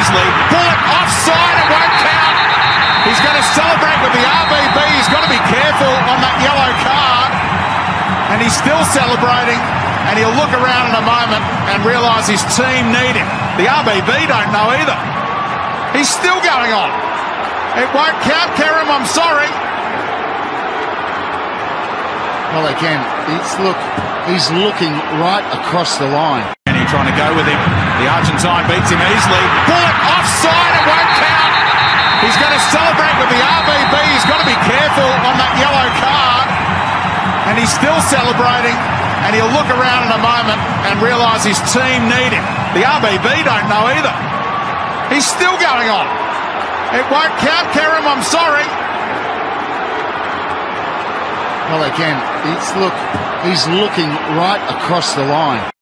easily. Bullock offside, it won't count. He's going to celebrate with the RBB. He's got to be careful on that yellow card. And he's still celebrating. And he'll look around in a moment and realise his team need him. The RBB don't know either. He's still going on. It won't count, Kerem, I'm sorry. Well, again, he's looking right across the line. And he's trying to go with him. The Argentine beats him easily. Bullock offside, it won't count. He's going to celebrate with the RBB. He's got to be careful on that yellow card. And he's still celebrating. And he'll look around in a moment and realise his team need him. The RBB don't know either. He's still going on. It won't count, Kerem, I'm sorry. Well, again, he's looking right across the line.